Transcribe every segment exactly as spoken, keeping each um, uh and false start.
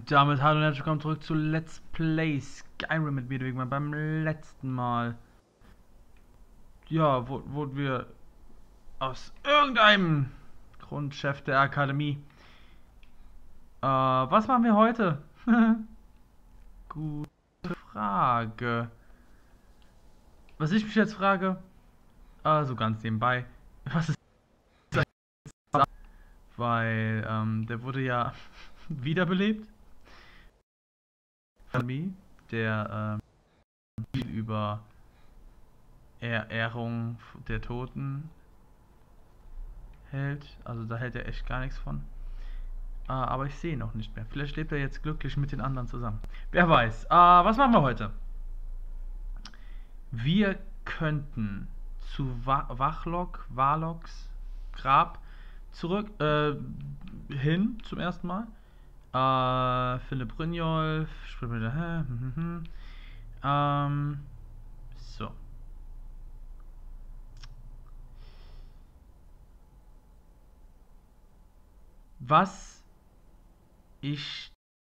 Und damit hallo und herzlich willkommen zurück zu Let's Play Skyrim mit mir, wegen beim letzten Mal. Ja, wurden wir aus irgendeinem Grund Chef der Akademie. Äh, was machen wir heute? Gute Frage. Was ich mich jetzt frage, also ganz nebenbei, was ist das? Weil, ähm, der wurde ja wiederbelebt. Der, ähm, viel über Er Ehrung der Toten hält. Also da hält er echt gar nichts von. Äh, aber ich sehe ihn noch nicht mehr. Vielleicht lebt er jetzt glücklich mit den anderen zusammen. Wer weiß. Äh, was machen wir heute? Wir könnten zu Wa Wachlok, Warlocks Grab zurück, äh, hin zum ersten Mal. Äh, Philipp Brynjolf, ähm, so. Was ich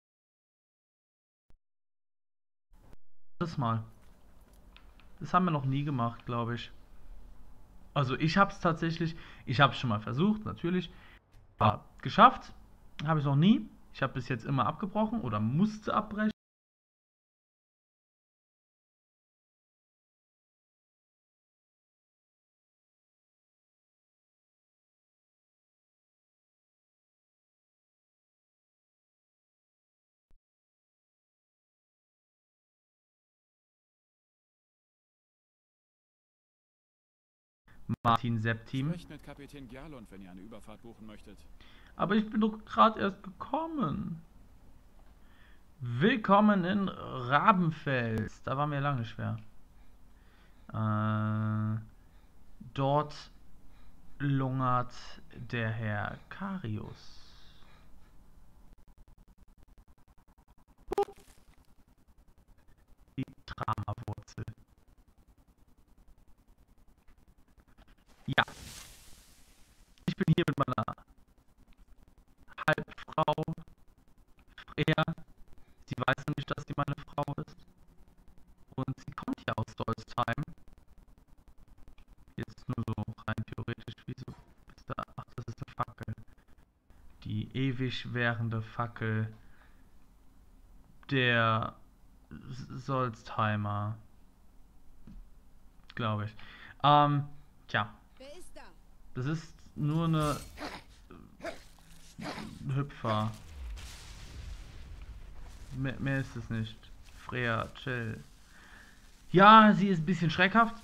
das mal. Das haben wir noch nie gemacht, glaube ich. Also ich habe es tatsächlich, ich habe es schon mal versucht, natürlich. Aber geschafft habe ich noch nie. Ich habe bis jetzt immer abgebrochen oder musste abbrechen. Martin Septim. Sprecht mit Kapitän Gerlund, wenn ihr eine Überfahrt buchen möchtet. Aber ich bin doch gerade erst gekommen. Willkommen in Rabenfels. Da waren wir lange nicht mehr. Äh, dort lungert der Herr Karius. Die Dramawurzel. Ja, ich bin hier mit meiner Halbfrau Freya. Sie weiß noch nicht, dass sie meine Frau ist. Und sie kommt ja aus Solstheim. Jetzt nur so rein theoretisch. Wieso ist da? Ach, das ist eine Fackel. Die ewig währende Fackel der Solstheimer. Glaube ich. Ähm, tja. Wer ist da? Das ist nur eine Hüpfer. Mehr, mehr ist es nicht. Freya, chill. Ja, sie ist ein bisschen schreckhaft.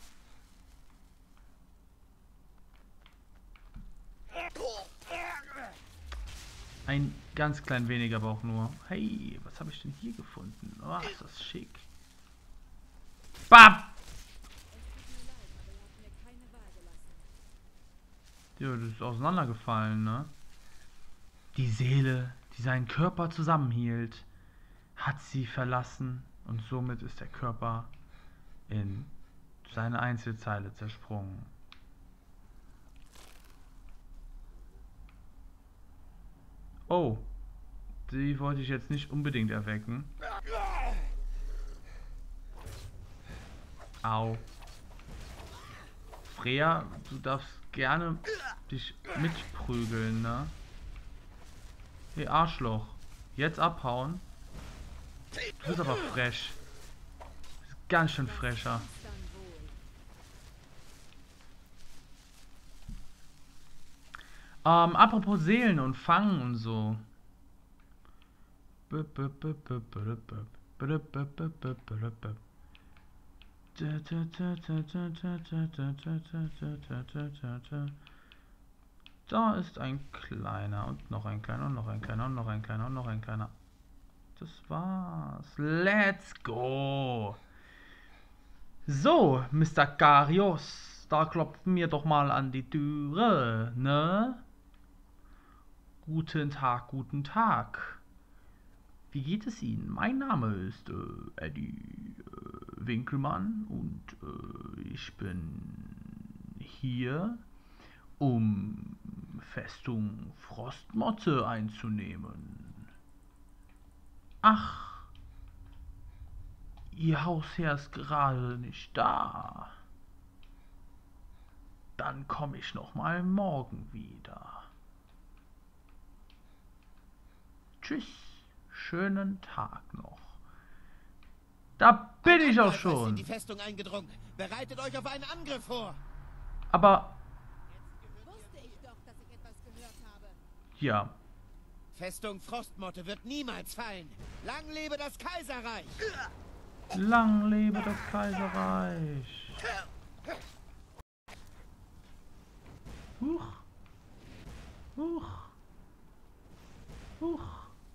Ein ganz klein wenig, aber auch nur. Hey, was habe ich denn hier gefunden? Oh, ist das schick. Bam! Ja, das ist auseinandergefallen, ne? Die Seele, die seinen Körper zusammenhielt, hat sie verlassen und somit ist der Körper in seine Einzelteile zersprungen. Oh, die wollte ich jetzt nicht unbedingt erwecken. Au. Freya, du darfst gerne dich mitprügeln, ne? Hey, Arschloch. Jetzt abhauen. Du bist aber frech. Du bist ganz schön frecher. Ähm, apropos Seelen und Fangen und so. Da ist ein kleiner und noch ein kleiner und noch ein kleiner und noch ein kleiner und noch ein kleiner. Das war's. Let's go. So, Mister Karius, da klopfen wir doch mal an die Türe, ne? Guten Tag, guten Tag. Wie geht es Ihnen? Mein Name ist äh, Eddie äh, Winkelmann und äh, ich bin hier, um Festung Frostmotte einzunehmen. Ach, Ihr Hausherr ist gerade nicht da. Dann komme ich noch mal morgen wieder. Tschüss, schönen Tag noch. Da bin ich auch Angreifer ist in die schon. Festung eingedrungen. Bereitet euch auf einen Angriff vor. Aber, Wusste ich doch, dass ich etwas gehört habe. ja. Festung Frostmotte wird niemals fallen. Lang lebe das Kaiserreich. Lang lebe das Kaiserreich. Huch. Huch. Huch.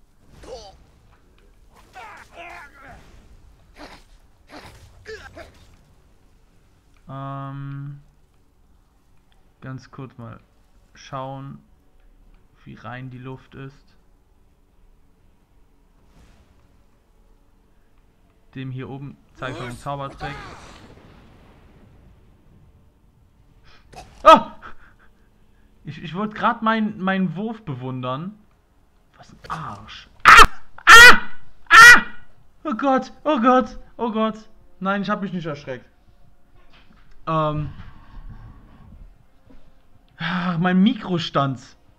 Ähm, ganz kurz mal schauen, wie rein die Luft ist. Dem hier oben zeigt noch einen Zaubertrick. Ah! Ich, ich wollte gerade meinen mein Wurf bewundern. Was ein Arsch. Ah! Ah! Ah! Oh Gott, oh Gott, oh Gott. Nein, ich habe mich nicht erschreckt. Ähm. Ah, mein Mikro stand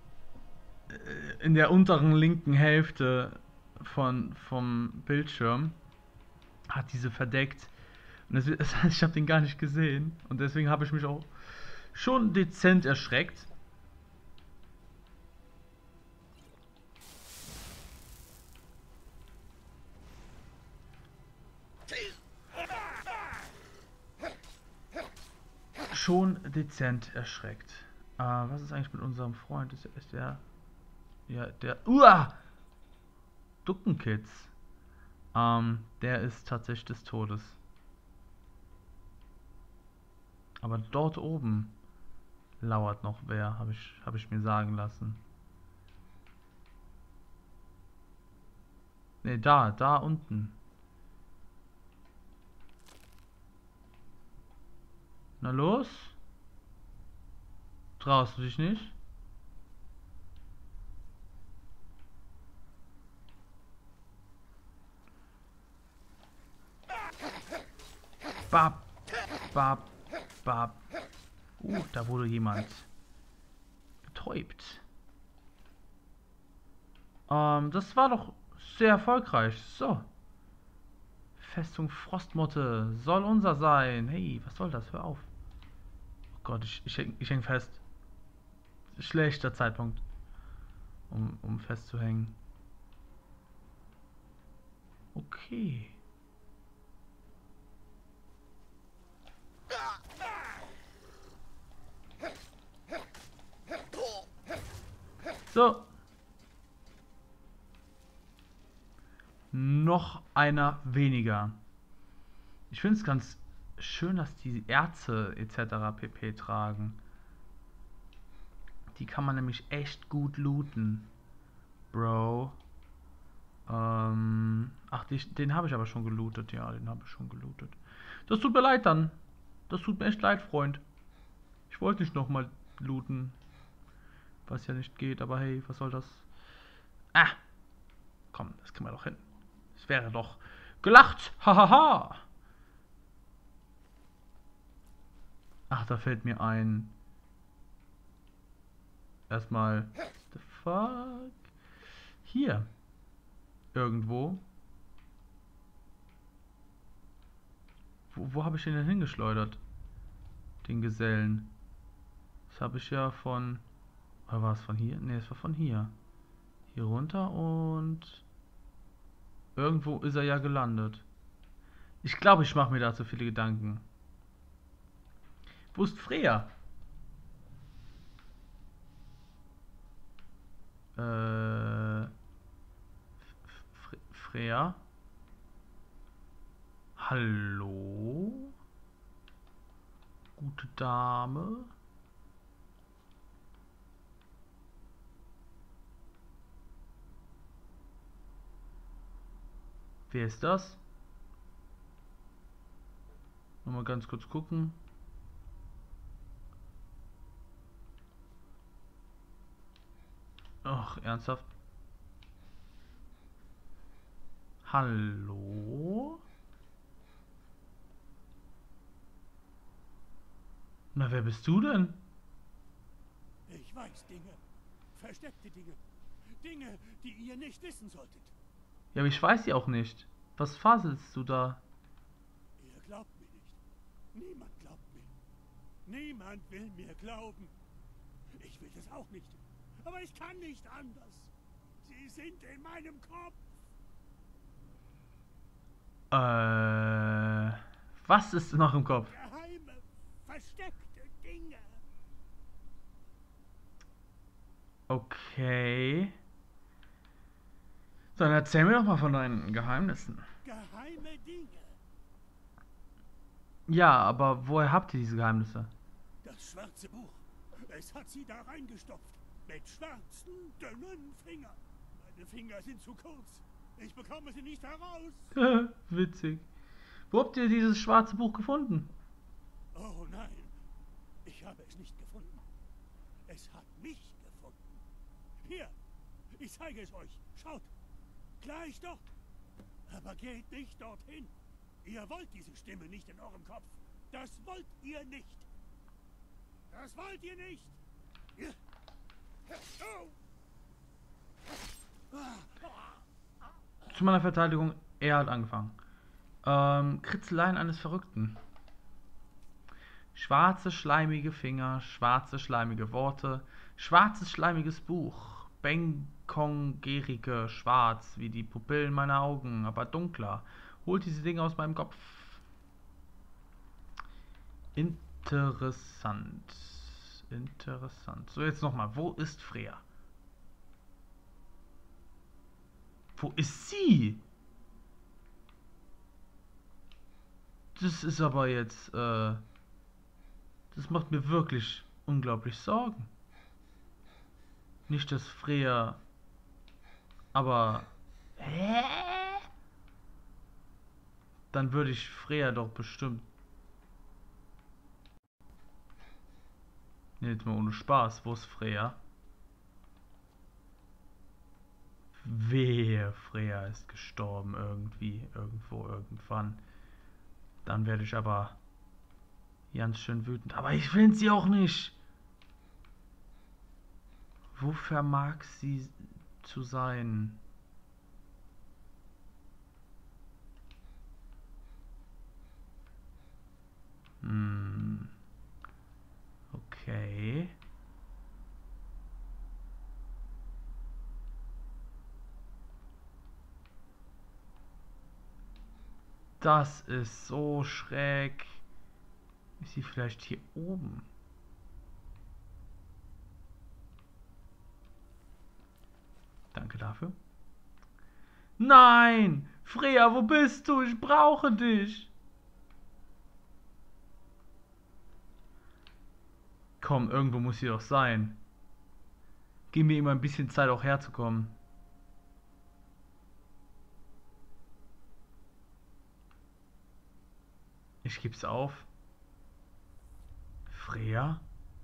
in der unteren linken Hälfte von, vom Bildschirm. Hat diese verdeckt. Und das, das heißt, ich habe den gar nicht gesehen. Und deswegen habe ich mich auch schon dezent erschreckt. Schon dezent erschreckt. Äh, was ist eigentlich mit unserem Freund? Ist, ist der... Ja, der... Uah! Duckenkids. Ähm, der ist tatsächlich des Todes. Aber dort oben lauert noch wer, habe ich, hab ich mir sagen lassen. Ne, da, da unten. Na los? Traust du dich nicht? Bab, bab, bab. Uh, da wurde jemand betäubt. Ähm, das war doch sehr erfolgreich. So. Festung Frostmotte soll unser sein. Hey, was soll das? Hör auf. Oh Gott, ich, ich, häng, ich häng fest. Schlechter Zeitpunkt, um, um festzuhängen. Okay. So. Noch einer weniger. Ich finde es ganz schön, dass die Ärzte et cetera pp. Tragen. Die kann man nämlich echt gut looten. Bro. Ähm. Ach, die, den habe ich aber schon gelootet. Ja, den habe ich schon gelootet. Das tut mir leid dann. Das tut mir echt leid, Freund. Ich wollte nicht nochmal looten. Was ja nicht geht, aber hey, was soll das? Ah! Komm, das kriegen wir doch hin. Es wäre doch gelacht. Hahaha. Ach, da fällt mir ein. Erstmal. The fuck? Hier. Irgendwo. Wo, wo habe ich den denn hingeschleudert? Den Gesellen. Das habe ich ja von... Oder war es von hier? Ne, es war von hier. Hier runter und... Irgendwo ist er ja gelandet. Ich glaube, ich mache mir da zu viele Gedanken. Wo ist Freya? Äh... Fre Freya? Hallo? Gute Dame? Wer ist das? Nochmal ganz kurz gucken. Ach, ernsthaft? Hallo? Na, wer bist du denn? Ich weiß Dinge. Versteckte Dinge. Dinge, die ihr nicht wissen solltet. Ja, aber ich weiß sie auch nicht. Was faselst du da? Ihr glaubt mir nicht. Niemand glaubt mir. Niemand will mir glauben. Ich will das auch nicht. Aber ich kann nicht anders. Sie sind in meinem Kopf. Äh, was ist noch im Kopf? Geheime, versteckte Dinge. Okay. Dann erzähl mir doch mal von deinen Geheimnissen. Geheime Dinge. Ja, aber woher habt ihr diese Geheimnisse? Das schwarze Buch. Es hat sie da reingestopft. Mit schwarzen, dünnen Fingern. Meine Finger sind zu kurz. Ich bekomme sie nicht heraus. Witzig. Wo habt ihr dieses schwarze Buch gefunden? Oh nein. Ich habe es nicht gefunden. Es hat mich gefunden. Hier. Ich zeige es euch. Schaut. Gleich dort. Aber geht nicht dorthin. Ihr wollt diese Stimme nicht in eurem Kopf. Das wollt ihr nicht. Das wollt ihr nicht. Oh. Zu meiner Verteidigung, er hat angefangen. Ähm, Kritzeleien eines Verrückten. Schwarze, schleimige Finger, schwarze, schleimige Worte, schwarzes, schleimiges Buch, Bengkong-gerige, schwarz, wie die Pupillen meiner Augen, aber dunkler. Holt diese Dinge aus meinem Kopf. Interessant. Interessant. So, jetzt nochmal. Wo ist Freya? Wo ist sie? Das ist aber jetzt, äh... das macht mir wirklich unglaublich Sorgen. Nicht, dass Freya... Aber... Hä? Dann würde ich Freya doch bestimmt... Nee, jetzt mal ohne Spaß. Wo ist Freya? Wehe, Freya ist gestorben irgendwie, irgendwo, irgendwann. Dann werde ich aber ganz schön wütend. Aber ich finde sie auch nicht. Wo vermag sie zu sein? Hm. Okay. Das ist so schräg. Ist sie vielleicht hier oben? Danke dafür. Nein! Freya, wo bist du? Ich brauche dich! Komm, irgendwo muss sie doch sein. Gib mir immer ein bisschen Zeit, auch herzukommen. Ich geb's auf. Freya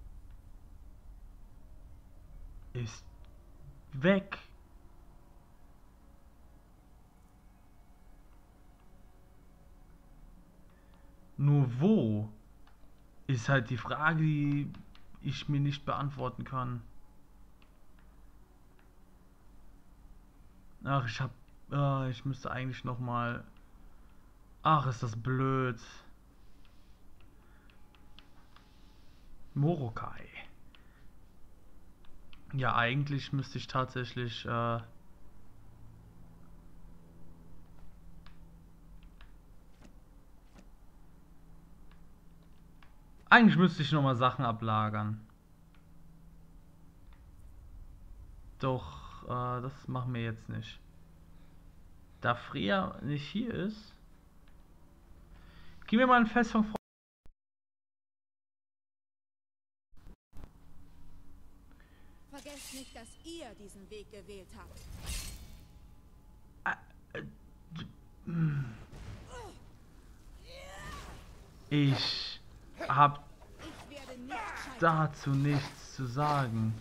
ist weg. Nur wo ist halt die Frage, die ich mir nicht beantworten kann. Ach, ich hab... Äh, ich müsste eigentlich noch mal... Ach, ist das blöd. Morokai. Ja, eigentlich müsste ich tatsächlich... Äh, eigentlich müsste ich noch mal Sachen ablagern. Doch, äh, das machen wir jetzt nicht. Da Freya nicht hier ist... Gib mir mal ein Fest von Freude. Vergesst nicht, dass ihr diesen Weg gewählt habt. Ich hab Ich werde nicht scheitern. dazu nichts zu sagen.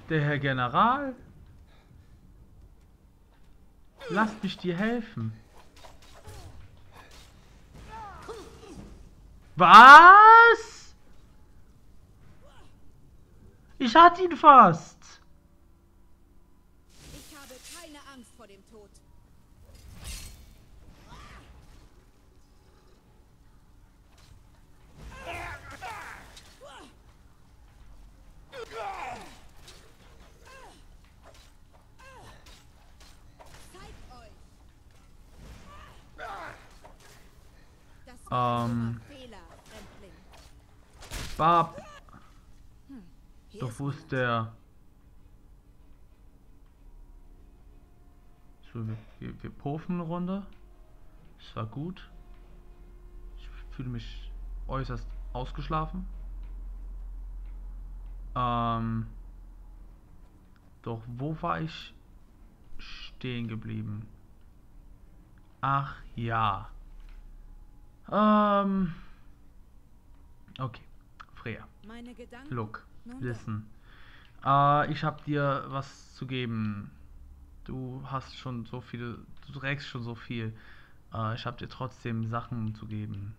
Der Herr General? Lass mich dir helfen. Was? Ich hatte ihn fast. Ich habe keine Angst vor dem Tod. Zeigt euch. Das war ein Ähm. dummer Fehler, Fremdling. Bab. Hier Doch ist wo ist der? So, wir, wir, wir purfen eine Runde. Das war gut. Ich fühle mich äußerst ausgeschlafen. Ähm. Doch wo war ich stehen geblieben? Ach ja. Ähm. Okay. Freya. Meine Gedanken. Look. Nun Listen. Äh, ich hab dir was zu geben. Du hast schon so viele. Du trägst schon so viel. Äh, ich hab dir trotzdem Sachen zu geben.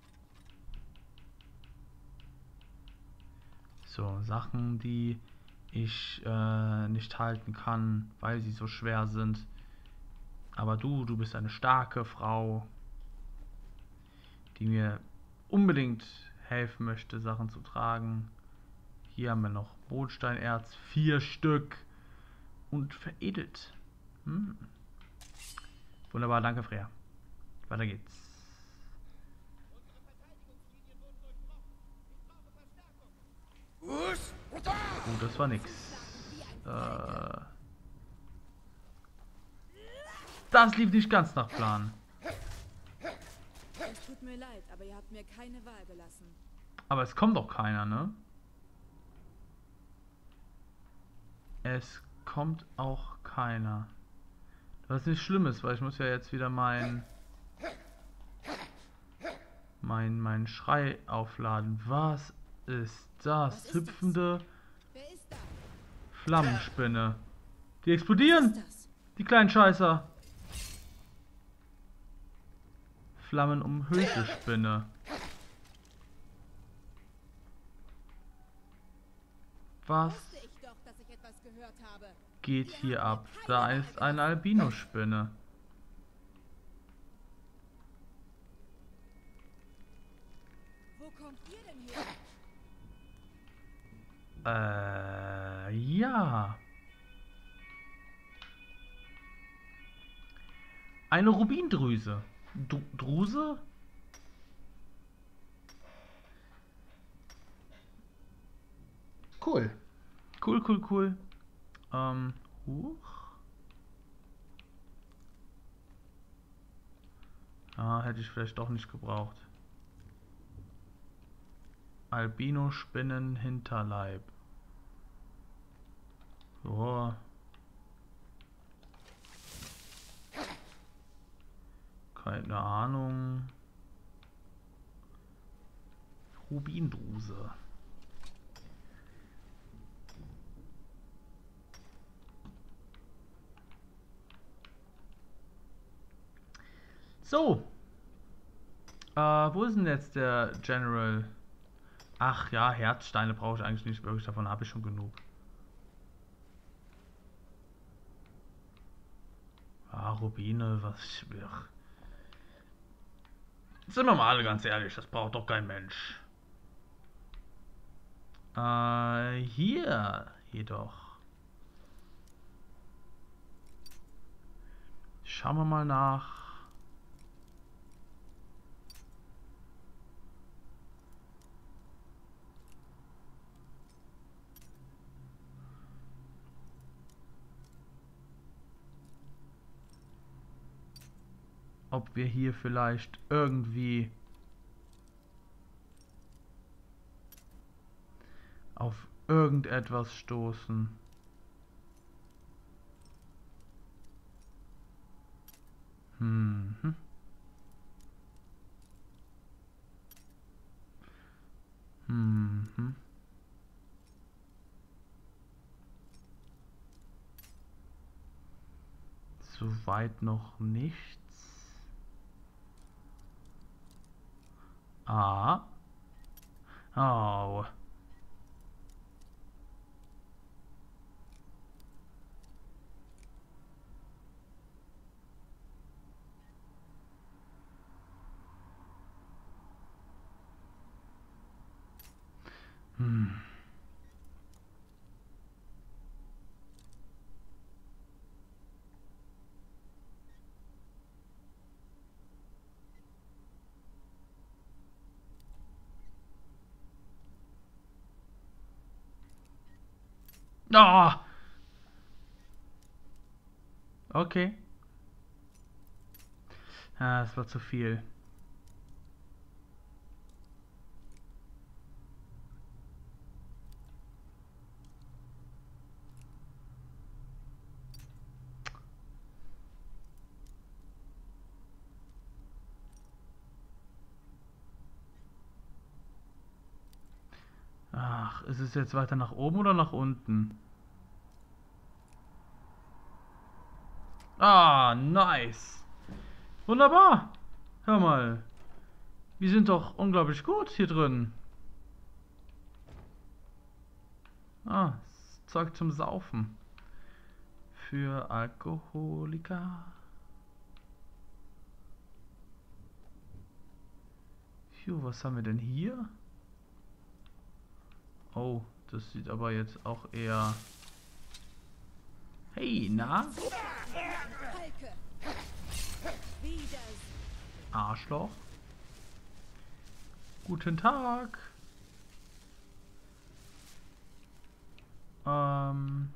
So, Sachen, die ich äh, nicht halten kann, weil sie so schwer sind. Aber du, du bist eine starke Frau, die mir unbedingt helfen möchte, Sachen zu tragen. Hier haben wir noch Mondsteinerz, vier Stück und veredelt. Hm. Wunderbar, danke Freya. Weiter geht's. Oh, das war nix. Äh, das lief nicht ganz nach Plan. Es tut mir leid, aber ihr habt mir keine Wahl gelassen. Aber es kommt doch keiner, ne? Es kommt auch keiner. Was nicht schlimm ist, weil ich muss ja jetzt wieder mein mein mein Schrei aufladen. Was ist das? Was ist Hüpfende Wer ist da? Flammenspinne. Die Was explodieren! ist das? Die kleinen Scheißer. Flammenumhüllte Spinne. Was Wusste ich doch, dass ich etwas gehört habe. geht hier ab? Da ist eine Albinospinne. Wo kommt ihr denn her? Äh, ja. Eine Rubindrüse. Dru Druse? Cool. Cool, cool, cool. Ähm, huch. Ah, hätte ich vielleicht doch nicht gebraucht. Albino-Spinnen Hinterleib. So. Keine Ahnung. Rubindruse. So. Äh, wo ist denn jetzt der General? Ach ja, Herzsteine brauche ich eigentlich nicht wirklich. Davon habe ich schon genug. Ah, Rubine, was... Ach. Sind wir mal alle ganz ehrlich, das braucht doch kein Mensch. Äh, hier jedoch. Schauen wir mal nach. Ob wir hier vielleicht irgendwie auf irgendetwas stoßen. Hm. Hm. soweit noch nichts. Ah. Oh. Hm. Ah. Okay. Ah, das war zu viel. Ach, ist es jetzt weiter nach oben oder nach unten? Ah, nice. Wunderbar. Hör mal. Wir sind doch unglaublich gut hier drin. Ah, Zeug zum Saufen. Für Alkoholiker. Phew, was haben wir denn hier? Oh, das sieht aber jetzt auch eher... Hey, na? Falke. Wieder. Arschloch. Guten Tag. Ähm...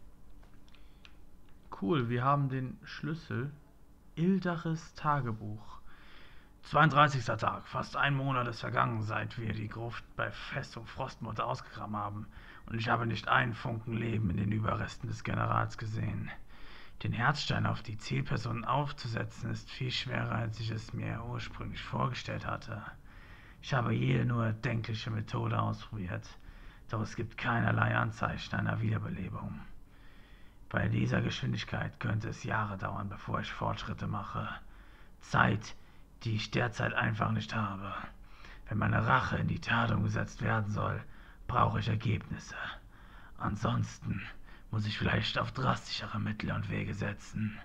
Cool, wir haben den Schlüssel. Ildaris Tagebuch. zweiunddreißigster Tag. Fast ein Monat ist vergangen, seit wir die Gruft bei Festung Frostmotte ausgegraben haben. Und ich habe nicht einen Funken Leben in den Überresten des Generals gesehen. Den Herzstein auf die Zielperson aufzusetzen, ist viel schwerer, als ich es mir ursprünglich vorgestellt hatte. Ich habe jede nur erdenkliche Methode ausprobiert, doch es gibt keinerlei Anzeichen einer Wiederbelebung. Bei dieser Geschwindigkeit könnte es Jahre dauern, bevor ich Fortschritte mache. Zeit, die ich derzeit einfach nicht habe. Wenn meine Rache in die Tat umgesetzt werden soll, brauche ich Ergebnisse. Ansonsten muss ich vielleicht auf drastischere Mittel und Wege setzen.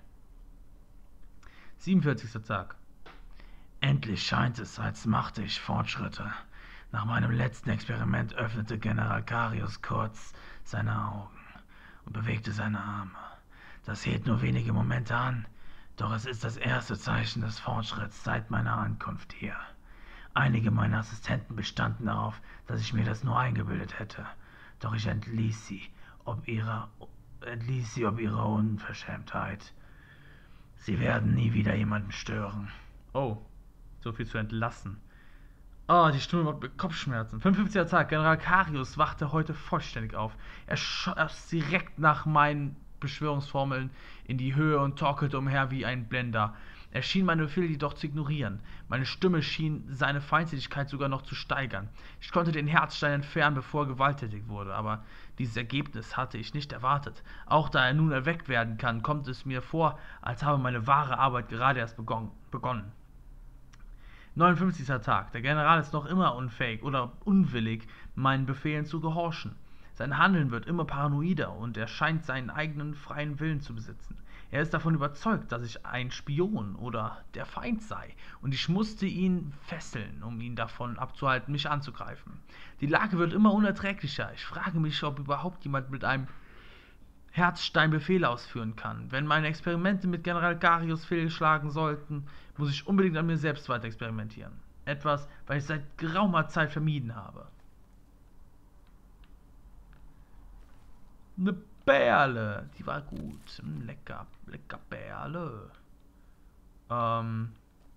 siebenundvierzigster Tag. Endlich scheint es, als machte ich Fortschritte. Nach meinem letzten Experiment öffnete General Karius kurz seine Augen und bewegte seine Arme. Das hielt nur wenige Momente an, doch es ist das erste Zeichen des Fortschritts seit meiner Ankunft hier. Einige meiner Assistenten bestanden darauf, dass ich mir das nur eingebildet hätte, doch ich entließ sie, ob ihrer, entließ sie ob ihrer Unverschämtheit. Sie werden nie wieder jemanden stören. Oh, so viel zu entlassen. Oh, die Stimme macht mir Kopfschmerzen. fünfundfünfzigster Tag. General Karius wachte heute vollständig auf. Er schoss direkt nach meinen Beschwörungsformeln in die Höhe und torkelte umher wie ein Blender. Er schien meine Befehle jedoch zu ignorieren. Meine Stimme schien seine Feindseligkeit sogar noch zu steigern. Ich konnte den Herzstein entfernen, bevor er gewalttätig wurde, aber dieses Ergebnis hatte ich nicht erwartet. Auch da er nun erweckt werden kann, kommt es mir vor, als habe meine wahre Arbeit gerade erst begonnen. neunundfünfzigster Tag. Der General ist noch immer unfähig oder unwillig, meinen Befehlen zu gehorchen. Sein Handeln wird immer paranoider und er scheint seinen eigenen freien Willen zu besitzen. Er ist davon überzeugt, dass ich ein Spion oder der Feind sei und ich musste ihn fesseln, um ihn davon abzuhalten, mich anzugreifen. Die Lage wird immer unerträglicher. Ich frage mich, ob überhaupt jemand mit einem Herzstein Befehle ausführen kann. Wenn meine Experimente mit General Karius fehlschlagen sollten, muss ich unbedingt an mir selbst weiter experimentieren. Etwas, was ich seit geraumer Zeit vermieden habe. Eine Perle, die war gut. Lecker, lecker Perle. Ähm.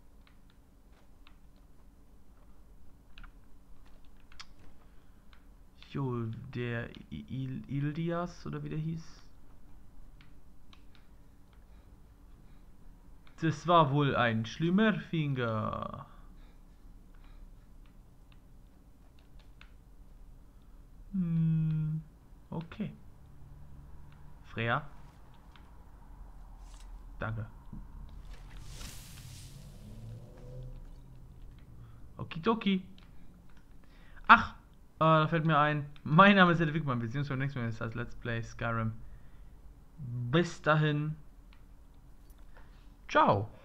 Jo, der Il Ildias, oder wie der hieß. Das war wohl ein Schlimmerfinger. Hm, okay. Freya. Danke. Okidoki. Ach, äh, da fällt mir ein. Mein Name ist Ede Wigmann. Wir sehen uns beim nächsten Mal. Das heißt Let's Play Skyrim. Bis dahin. Ciao.